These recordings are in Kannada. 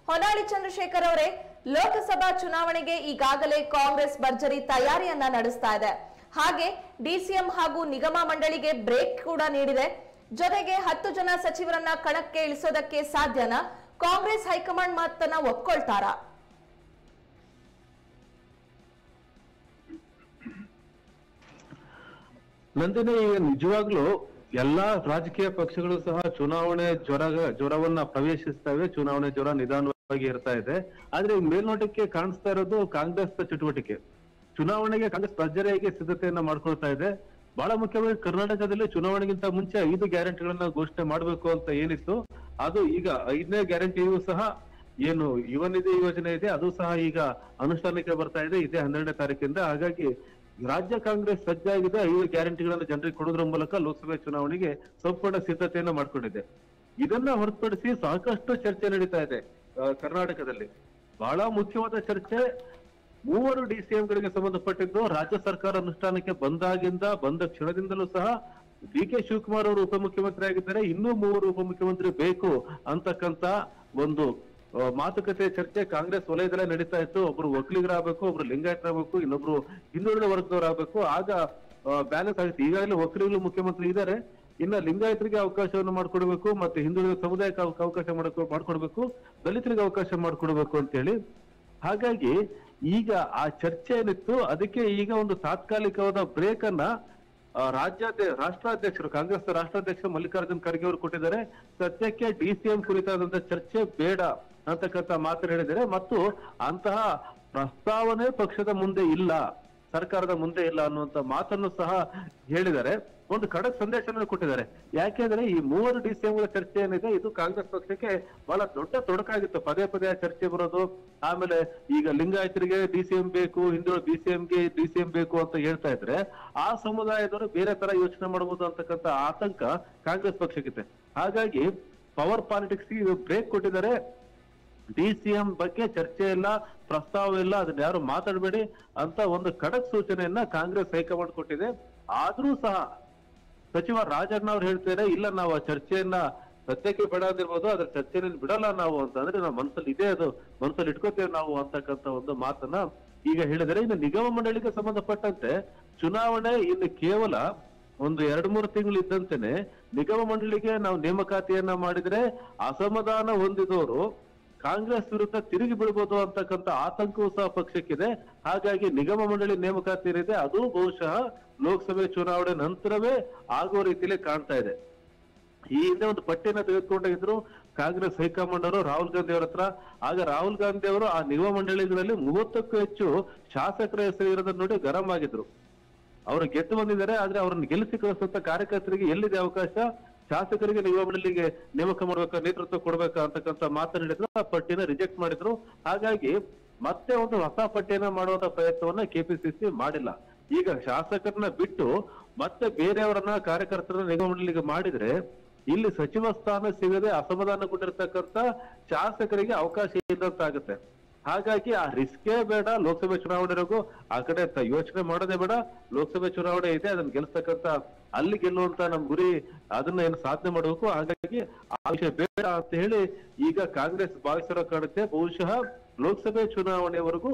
ಹೊನ್ನಾಳಿ ಚಂದ್ರಶೇಖರ್ ಅವರೇ, ಲೋಕಸಭಾ ಚುನಾವಣೆಗೆ ಈಗಾಗಲೇ ಕಾಂಗ್ರೆಸ್ ಭರ್ಜರಿ ತಯಾರಿಯನ್ನ ನಡೆಸ್ತಾ ಇದೆ. ಹಾಗೆ ಡಿಸಿಎಂ ಹಾಗೂ ನಿಗಮ ಮಂಡಳಿಗೆ ಬ್ರೇಕ್ ಕೂಡ ನೀಡಿದೆ. ಜೊತೆಗೆ 10 ಜನ ಸಚಿವರನ್ನ ಕಣಕ್ಕೆ ಇಳಿಸೋದಕ್ಕೆ ಸಾಧ್ಯನಾ? ಕಾಂಗ್ರೆಸ್ ಹೈಕಮಾಂಡ್ ಮಾತನ್ನ ಒಪ್ಕೊಳ್ತಾರಾ? ನಂದಿನಿ, ನಿಜವಾಗ್ಲೂ ಎಲ್ಲಾ ರಾಜಕೀಯ ಪಕ್ಷಗಳು ಸಹ ಚುನಾವಣೆ ಜ್ವರವನ್ನ ಪ್ರವೇಶಿಸ್ತವೆ. ಚುನಾವಣೆ ಜ್ವರ ನಿಧಾನವಾಗಿ ಇರ್ತಾ ಇದೆ. ಆದ್ರೆ ಮೇಲ್ನೋಟಕ್ಕೆ ಕಾಣಿಸ್ತಾ ಇರೋದು ಕಾಂಗ್ರೆಸ್ ಚಟುವಟಿಕೆ. ಚುನಾವಣೆಗೆ ಕಾಂಗ್ರೆಸ್ ಭರ್ಜರಿಯಾಗಿ ಸಿದ್ಧತೆಯನ್ನ ಮಾಡ್ಕೊಳ್ತಾ ಇದೆ. ಬಹಳ ಮುಖ್ಯವಾಗಿ ಕರ್ನಾಟಕದಲ್ಲಿ ಚುನಾವಣೆಗಿಂತ ಮುಂಚೆ 5 ಗ್ಯಾರಂಟಿಗಳನ್ನ ಘೋಷಣೆ ಮಾಡಬೇಕು ಅಂತ ಏನಿತ್ತು, ಅದು ಈಗ 5ನೇ ಗ್ಯಾರಂಟಿಯೂ ಸಹ ಏನು ಯುವ ನಿಧಿ ಯೋಜನೆ ಇದೆ, ಅದು ಸಹ ಈಗ ಅನುಷ್ಠಾನಕ್ಕೆ ಬರ್ತಾ ಇದೆ ಇದೇ 12ನೇ ತಾರೀಕಿಂದ. ಹಾಗಾಗಿ ರಾಜ್ಯ ಕಾಂಗ್ರೆಸ್ ಸಜ್ಜಾಗಿದೆ. 5 ಗ್ಯಾರಂಟಿಗಳನ್ನು ಜನರಿಗೆ ಕೊಡೋದ್ರ ಮೂಲಕ ಲೋಕಸಭೆ ಚುನಾವಣೆಗೆ ಸಂಪೂರ್ಣ ಸಿದ್ಧತೆಯನ್ನ ಮಾಡ್ಕೊಂಡಿದೆ. ಇದನ್ನ ಹೊರತುಪಡಿಸಿ ಸಾಕಷ್ಟು ಚರ್ಚೆ ನಡೀತಾ ಇದೆ ಕರ್ನಾಟಕದಲ್ಲಿ. ಬಹಳ ಮುಖ್ಯವಾದ ಚರ್ಚೆ 3 ಡಿಸಿಎಂಗಳಿಗೆ ಸಂಬಂಧಪಟ್ಟಿದ್ದು. ರಾಜ್ಯ ಸರ್ಕಾರ ಅನುಷ್ಠಾನಕ್ಕೆ ಬಂದ ಕ್ಷಣದಿಂದಲೂ ಸಹ ಡಿ ಕೆ ಶಿವಕುಮಾರ್ ಅವರು ಉಪಮುಖ್ಯಮಂತ್ರಿ ಆಗಿದ್ದಾರೆ. ಇನ್ನೂ 3 ಉಪಮುಖ್ಯಮಂತ್ರಿ ಬೇಕು ಅಂತಕ್ಕಂತ ಒಂದು ಮಾತುಕತೆ ಚರ್ಚೆ ಕಾಂಗ್ರೆಸ್ ವಲಯದಲ್ಲೇ ನಡೀತಾ ಇತ್ತು. ಒಬ್ರು ಒಕ್ಕಲಿಗರಾಗಬೇಕು, ಒಬ್ರು ಲಿಂಗಾಯತರಾಗಬೇಕು, ಇನ್ನೊಬ್ರು ಹಿಂದುಳಿದ ವರ್ಗದವರಾಗಬೇಕು. ಆಗ ಬ್ಯಾಲೆನ್ಸ್ ಆಗುತ್ತೆ. ಈಗಾಗಲೇ ಒಕ್ಕಲಿಗರು ಮುಖ್ಯಮಂತ್ರಿ ಇದ್ದಾರೆ. ಇನ್ನ ಲಿಂಗಾಯತರಿಗೆ ಅವಕಾಶವನ್ನು ಮಾಡ್ಕೊಡ್ಬೇಕು, ಮತ್ತೆ ಹಿಂದುಳಿದ ಸಮುದಾಯಕ್ಕೆ ಅವಕಾಶ ಮಾಡ್ಕೊಡ್ಬೇಕು, ದಲಿತರಿಗೆ ಅವಕಾಶ ಮಾಡ್ಕೊಡ್ಬೇಕು ಅಂತ ಹೇಳಿ. ಹಾಗಾಗಿ ಈಗ ಆ ಚರ್ಚೆ ಏನಿತ್ತು, ಅದಕ್ಕೆ ಈಗ ಒಂದು ತಾತ್ಕಾಲಿಕವಾದ ಬ್ರೇಕ್ ಅನ್ನ ರಾಷ್ಟ್ರಾಧ್ಯಕ್ಷರು, ಕಾಂಗ್ರೆಸ್ ರಾಷ್ಟ್ರಾಧ್ಯಕ್ಷ ಮಲ್ಲಿಕಾರ್ಜುನ್ ಖರ್ಗೆ ಅವರು ಕೊಟ್ಟಿದ್ದಾರೆ. ಸದ್ಯಕ್ಕೆ ಡಿಸಿಎಂ ಕುರಿತಾದಂತ ಚರ್ಚೆ ಬೇಡ ಅಂತಕ್ಕಂಥ ಮಾತನ್ನು ಹೇಳಿದ್ದಾರೆ. ಮತ್ತು ಅಂತಹ ಪ್ರಸ್ತಾವನೆ ಪಕ್ಷದ ಮುಂದೆ ಇಲ್ಲ, ಸರ್ಕಾರದ ಮುಂದೆ ಇಲ್ಲ ಅನ್ನುವಂತ ಮಾತನ್ನು ಸಹ ಹೇಳಿದ್ದಾರೆ. ಒಂದು ಖಡಕ್ ಸಂದೇಶವನ್ನು ಕೊಟ್ಟಿದ್ದಾರೆ. ಯಾಕೆಂದ್ರೆ ಈ 3 ಡಿಸಿಎಂಗಳ ಚರ್ಚೆ ಏನಿದೆ, ಇದು ಕಾಂಗ್ರೆಸ್ ಪಕ್ಷಕ್ಕೆ ಬಹಳ ದೊಡ್ಡ ತೊಡಕಾಗಿತ್ತು. ಪದೇ ಪದೇ ಚರ್ಚೆ ಬರೋದು. ಆಮೇಲೆ ಈಗ ಲಿಂಗಾಯತರಿಗೆ ಡಿಸಿಎಂ ಬೇಕು, ಹಿಂದುಳಿದ ಬಿಸಿಎಂಗೆ ಡಿಸಿಎಂ ಬೇಕು ಅಂತ ಹೇಳ್ತಾ ಇದ್ರೆ ಆ ಸಮುದಾಯದವರು ಬೇರೆ ತರ ಯೋಚನೆ ಮಾಡಬಹುದು ಅಂತಕ್ಕಂಥ ಆತಂಕ ಕಾಂಗ್ರೆಸ್ ಪಕ್ಷಕ್ಕಿದೆ. ಹಾಗಾಗಿ ಪವರ್ ಪಾಲಿಟಿಕ್ಸ್ ಬ್ರೇಕ್ ಕೊಟ್ಟಿದ್ದಾರೆ. ಡಿಸಿಎಂ ಬಗ್ಗೆ ಚರ್ಚೆ ಇಲ್ಲ, ಪ್ರಸ್ತಾವ ಇಲ್ಲ, ಅದನ್ನ ಯಾರು ಮಾತಾಡಬೇಡಿ ಅಂತ ಒಂದು ಖಡಕ್ ಸೂಚನೆಯನ್ನ ಕಾಂಗ್ರೆಸ್ ಹೈಕಮಾಂಡ್ ಕೊಟ್ಟಿದೆ. ಆದ್ರೂ ಸಹ ಸಚಿವ ರಾಜಣ್ಣ ಅವ್ರು ಹೇಳ್ತಾರೆ, ಇಲ್ಲ ನಾವು ಆ ಚರ್ಚೆಯನ್ನ ಸದ್ಯಕ್ಕೆ ಬಿಡೋದಿರ್ಬೋದು, ಅದ್ರ ಚರ್ಚೆಯನ್ನು ಬಿಡಲ್ಲ ನಾವು ಅಂತ. ಅಂದ್ರೆ ನಾವು ಮನಸ್ಸಲ್ಲಿ ಇದೆ, ಅದು ಮನಸ್ಸಲ್ಲಿ ಇಟ್ಕೋತೇವೆ ನಾವು ಅಂತಕ್ಕಂಥ ಒಂದು ಮಾತನ್ನ ಈಗ ಹೇಳಿದರೆ. ಇನ್ನು ನಿಗಮ ಮಂಡಳಿಗೆ ಸಂಬಂಧಪಟ್ಟಂತೆ ಚುನಾವಣೆ ಇನ್ನು ಕೇವಲ ಒಂದು 2-3 ತಿಂಗಳು ಇದ್ದಂತೆನೆ ನಿಗಮ ಮಂಡಳಿಗೆ ನಾವು ನೇಮಕಾತಿಯನ್ನ ಮಾಡಿದ್ರೆ ಅಸಮಾಧಾನ ಹೊಂದಿದವರು ಕಾಂಗ್ರೆಸ್ ವಿರುದ್ಧ ತಿರುಗಿ ಬಿಡಬಹುದು ಅಂತಕ್ಕಂಥ ಆತಂಕವೂ ಸಹ ಪಕ್ಷಕ್ಕಿದೆ. ಹಾಗಾಗಿ ನಿಗಮ ಮಂಡಳಿ ನೇಮಕಾತಿ ಏನಿದೆ ಅದು ಬಹುಶಃ ಲೋಕಸಭೆ ಚುನಾವಣೆ ನಂತರವೇ ಆಗುವ ರೀತಿಯಲ್ಲಿ ಕಾಣ್ತಾ ಇದೆ. ಈ ಹಿಂದೆ ಒಂದು ಪಟ್ಟಿಯನ್ನ ತೆಗೆದುಕೊಂಡಿದ್ರು ಕಾಂಗ್ರೆಸ್ ಹೈಕಮಾಂಡ್ ಅವರು ರಾಹುಲ್ ಗಾಂಧಿ ಅವರ ಹತ್ರ. ಆಗ ರಾಹುಲ್ ಗಾಂಧಿ ಅವರು ಆ ನಿಗಮ ಮಂಡಳಿಗಳಲ್ಲಿ 30ಕ್ಕೂ ಹೆಚ್ಚು ಶಾಸಕರ ಹೆಸರು ಇರೋದನ್ನ ನೋಡಿ ಗರಂ ಆಗಿದ್ರು. ಅವರು ಗೆದ್ದು ಬಂದಿದ್ದಾರೆ, ಆದ್ರೆ ಅವ್ರನ್ನ ಗೆಲ್ಲಿಸಿ ಕಳಿಸುವಂತ ಕಾರ್ಯಕರ್ತರಿಗೆ ಎಲ್ಲಿದೆ ಅವಕಾಶ? ಶಾಸಕರಿಗೆ ನಿಗಮ ಮಂಡಳಿಗೆ ನೇಮಕ ಮಾಡ್ಬೇಕಾ, ನೇತೃತ್ವ ಕೊಡ್ಬೇಕಾ ಅಂತಕ್ಕಂಥ ಮಾತನಾಡಿದ್ರು. ಆ ಪಟ್ಟಿನ ರಿಜೆಕ್ಟ್ ಮಾಡಿದ್ರು. ಹಾಗಾಗಿ ಮತ್ತೆ ಒಂದು ಹೊಸ ಪಟ್ಟಿಯನ್ನ ಮಾಡುವಂತ ಪ್ರಯತ್ನವನ್ನ ಕೆಪಿಸಿಸಿ ಮಾಡಿಲ್ಲ. ಈಗ ಶಾಸಕರನ್ನ ಬಿಟ್ಟು ಮತ್ತೆ ಬೇರೆಯವರನ್ನ ಕಾರ್ಯಕರ್ತರನ್ನ ನಿಗಮ ಮಂಡಳಿಗೆ ಮಾಡಿದ್ರೆ ಇಲ್ಲಿ ಸಚಿವ ಸ್ಥಾನ ಸಿಗದೆ ಅಸಮಾಧಾನಗೊಂಡಿರ್ತಕ್ಕಂಥ ಶಾಸಕರಿಗೆ ಅವಕಾಶ ಇಲ್ಲಂತಾಗುತ್ತೆ. ಹಾಗಾಗಿ ಆ ರಿಸ್ಕೇ ಬೇಡ. ಲೋಕಸಭೆ ಚುನಾವಣೆಗೂ ಆ ಕಡೆ ಯೋಚನೆ ಮಾಡೋದೇ ಬೇಡ. ಲೋಕಸಭೆ ಚುನಾವಣೆ ಇದೆ, ಅದನ್ನ ಗೆಲ್ಸ್ತಕ್ಕಂಥ ಅಲ್ಲಿ ಗೆಲ್ಲುವಂತ ನಮ್ ಗುರಿ, ಅದನ್ನ ಏನು ಸಾಧನೆ ಮಾಡಬೇಕು. ಹಾಗಾಗಿ ಆ ವಿಷಯ ಬೇಡ ಅಂತ ಹೇಳಿ ಈಗ ಕಾಂಗ್ರೆಸ್ ಭಾವಿಸಿರೋ ಕಾಣುತ್ತೆ. ಬಹುಶಃ ಲೋಕಸಭೆ ಚುನಾವಣೆವರೆಗೂ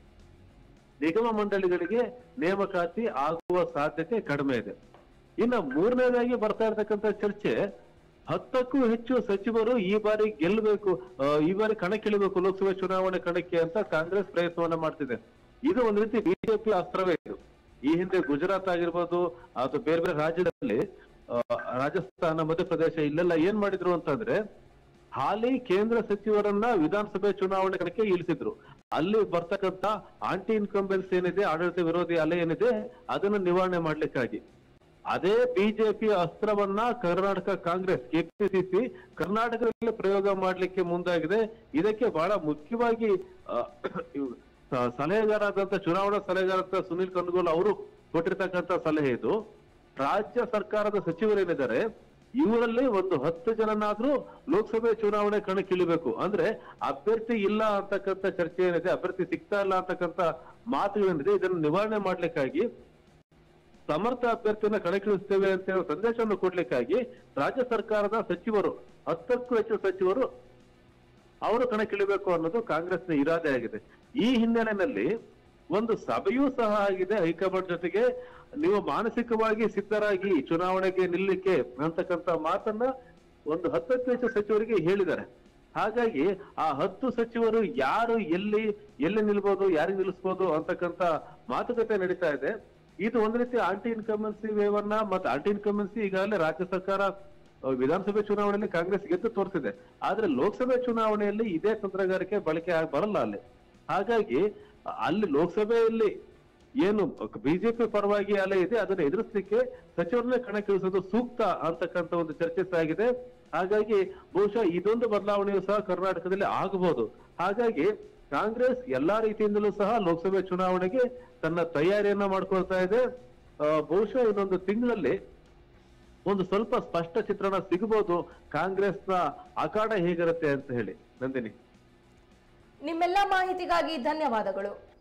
ನಿಗಮ ಮಂಡಳಿಗಳಿಗೆ ನೇಮಕಾತಿ ಆಗುವ ಸಾಧ್ಯತೆ ಕಡಿಮೆ ಇದೆ. ಇನ್ನು 3ನೇದಾಗಿ ಬರ್ತಾ ಇರ್ತಕ್ಕಂಥ ಚರ್ಚೆ, 10ಕ್ಕೂ ಹೆಚ್ಚು ಸಚಿವರು ಈ ಬಾರಿ ಗೆಲ್ಲಬೇಕು, ಈ ಬಾರಿ ಕಣಕ್ಕಿಳಿಬೇಕು ಲೋಕಸಭೆ ಚುನಾವಣೆ ಕಣಕ್ಕೆ ಅಂತ ಕಾಂಗ್ರೆಸ್ ಪ್ರಯತ್ನವನ್ನ ಮಾಡ್ತಿದೆ. ಇದು ಒಂದ್ ರೀತಿ ಬಿಜೆಪಿ ಅಸ್ತ್ರವೇ ಇದು. ಈ ಹಿಂದೆ ಗುಜರಾತ್ ಆಗಿರ್ಬೋದು ಅಥವಾ ಬೇರೆ ಬೇರೆ ರಾಜ್ಯದಲ್ಲಿ, ರಾಜಸ್ಥಾನ, ಮಧ್ಯಪ್ರದೇಶ, ಇಲ್ಲೆಲ್ಲ ಏನ್ ಮಾಡಿದ್ರು ಅಂತಂದ್ರೆ ಹಾಲಿ ಕೇಂದ್ರ ಸಚಿವರನ್ನ ವಿಧಾನಸಭೆ ಚುನಾವಣೆ ಕಣಕ್ಕೆ ಇಳಿಸಿದ್ರು. ಅಲ್ಲಿ ಬರ್ತಕ್ಕಂಥ ಆಂಟಿ ಇನ್ಕಂಬೆನ್ಸ್ ಏನಿದೆ, ಆಡಳಿತ ವಿರೋಧಿ ಅಲೆ ಏನಿದೆ, ಅದನ್ನ ನಿವಾರಣೆ ಮಾಡ್ಲಿಕ್ಕಾಗಿ ಅದೇ ಬಿಜೆಪಿ ಅಸ್ತ್ರವನ್ನ ಕರ್ನಾಟಕ ಕಾಂಗ್ರೆಸ್ ಕೆಪಿಸಿಸಿ ಕರ್ನಾಟಕದಲ್ಲಿ ಪ್ರಯೋಗ ಮಾಡ್ಲಿಕ್ಕೆ ಮುಂದಾಗಿದೆ. ಇದಕ್ಕೆ ಬಹಳ ಮುಖ್ಯವಾಗಿ ಸಲಹೆಗಾರರಾದಂತ ಚುನಾವಣಾ ಸಲಹೆಗಾರ ಸುನೀಲ್ ಕನ್ಗೋಲ್ ಅವರು ಕೊಟ್ಟಿರ್ತಕ್ಕಂಥ ಸಲಹೆ ಇದು. ರಾಜ್ಯ ಸರ್ಕಾರದ ಸಚಿವರೇನಿದ್ದಾರೆ ಇವರಲ್ಲಿ ಒಂದು 10 ಜನನಾದ್ರೂ ಲೋಕಸಭೆ ಚುನಾವಣೆ ಕಣಕ್ಕಿಳಿಬೇಕು. ಅಂದ್ರೆ ಅಭ್ಯರ್ಥಿ ಇಲ್ಲ ಅಂತಕ್ಕಂಥ ಚರ್ಚೆ ಏನಿದೆ, ಅಭ್ಯರ್ಥಿ ಸಿಗ್ತಾ ಇಲ್ಲ ಅಂತಕ್ಕಂಥ ಮಾತುಗಳೇನಿದೆ, ಇದನ್ನು ನಿವಾರಣೆ ಮಾಡ್ಲಿಕ್ಕಾಗಿ ಸಮರ್ಥ ಅಭ್ಯರ್ಥಿಯನ್ನ ಕಣಕ್ಕಿಳಿಸ್ತೇವೆ ಅಂತ ಹೇಳೋ ಸಂದೇಶವನ್ನು ಕೊಡ್ಲಿಕ್ಕಾಗಿ ರಾಜ್ಯ ಸರ್ಕಾರದ ಸಚಿವರು 10ಕ್ಕೂ ಹೆಚ್ಚು ಸಚಿವರು ಅವರು ಕಣಕ್ಕಿಳಿಬೇಕು ಅನ್ನೋದು ಕಾಂಗ್ರೆಸ್ನ ಇರಾದೆ ಆಗಿದೆ. ಈ ಹಿನ್ನೆಲೆಯಲ್ಲಿ ಒಂದು ಸಭೆಯೂ ಸಹ ಆಗಿದೆ ಹೈಕಮಾಂಡ್ ಜೊತೆಗೆ. ನೀವು ಮಾನಸಿಕವಾಗಿ ಸಿದ್ಧರಾಗಿ ಚುನಾವಣೆಗೆ ನಿಲ್ಲಕ್ಕೆ ಅಂತಕ್ಕಂಥ ಮಾತನ್ನ ಒಂದು 10 ಹೆಚ್ಚು ಸಚಿವರಿಗೆ ಹೇಳಿದ್ದಾರೆ. ಹಾಗಾಗಿ ಆ 10 ಸಚಿವರು ಯಾರು ಎಲ್ಲಿ ನಿಲ್ಬೋದು, ಯಾರಿಗೆ ನಿಲ್ಲಿಸ್ಬೋದು ಅಂತಕ್ಕಂಥ ಮಾತುಕತೆ ನಡೀತಾ ಇದೆ. ಇದು ಒಂದು ರೀತಿ ಆಂಟಿ ಇನ್ಕಂಬೆನ್ಸಿ ವೇವನ್ನ ಮತ್ತೆ ಆಂಟಿ ಇನ್ಕಂಬೆನ್ಸಿ ಈಗಾಗಲೇ ರಾಜ್ಯ ಸರ್ಕಾರ ವಿಧಾನಸಭೆ ಚುನಾವಣೆಯಲ್ಲಿ ಕಾಂಗ್ರೆಸ್ ಗೆದ್ದು ತೋರಿಸಿದೆ. ಆದ್ರೆ ಲೋಕಸಭೆ ಚುನಾವಣೆಯಲ್ಲಿ ಇದೇ ತಂತ್ರಗಾರಿಕೆ ಬಳಕೆ ಬರಲ್ಲ ಅಲ್ಲಿ. ಹಾಗಾಗಿ ಅಲ್ಲಿ ಲೋಕಸಭೆಯಲ್ಲಿ ಏನು ಬಿಜೆಪಿ ಪರವಾಗಿ ಅಲೆ ಇದೆ ಅದನ್ನ ಎದುರಿಸಲಿಕ್ಕೆ ಸಚಿವರನ್ನೇ ಕಣಕ್ಕಿಳಿಸೋದು ಸೂಕ್ತ ಅಂತಕ್ಕಂಥ ಒಂದು ಚರ್ಚೆ ಸಾಗಿದೆ. ಹಾಗಾಗಿ ಬಹುಶಃ ಇದೊಂದು ಬದಲಾವಣೆಯು ಸಹ ಕರ್ನಾಟಕದಲ್ಲಿ ಆಗಬಹುದು. ಹಾಗಾಗಿ ಕಾಂಗ್ರೆಸ್ ಎಲ್ಲಾ ರೀತಿಯಿಂದಲೂ ಸಹ ಲೋಕಸಭೆ ಚುನಾವಣೆಗೆ ತನ್ನ ತಯಾರಿಯನ್ನ ಮಾಡ್ಕೊಳ್ತಾ ಇದೆ. ಬಹುಶಃ ಇನ್ನೊಂದು ತಿಂಗಳಲ್ಲಿ ಒಂದು ಸ್ವಲ್ಪ ಸ್ಪಷ್ಟ ಚಿತ್ರಣ ಸಿಗಬಹುದು ಕಾಂಗ್ರೆಸ್ನ ಅಖಾಡ ಹೇಗಿರುತ್ತೆ ಅಂತ ಹೇಳಿ. ನಂದಿನಿ, ನಿಮ್ಮೆಲ್ಲ ಮಾಹಿತಿಗಾಗಿ ಧನ್ಯವಾದಗಳು.